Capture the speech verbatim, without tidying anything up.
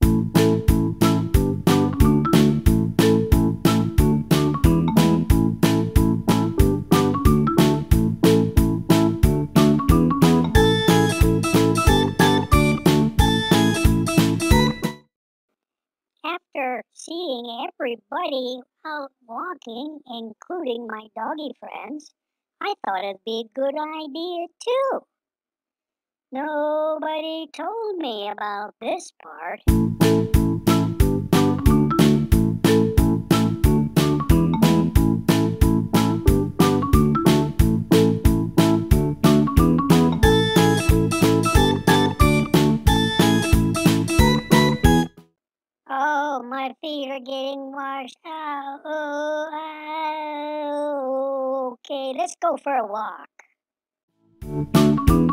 After seeing everybody out walking, including my doggy friends, I thought it'd be a good idea too. Nobody told me about this part. Oh, my feet are getting washed out. Oh, ow. Okay, let's go for a walk.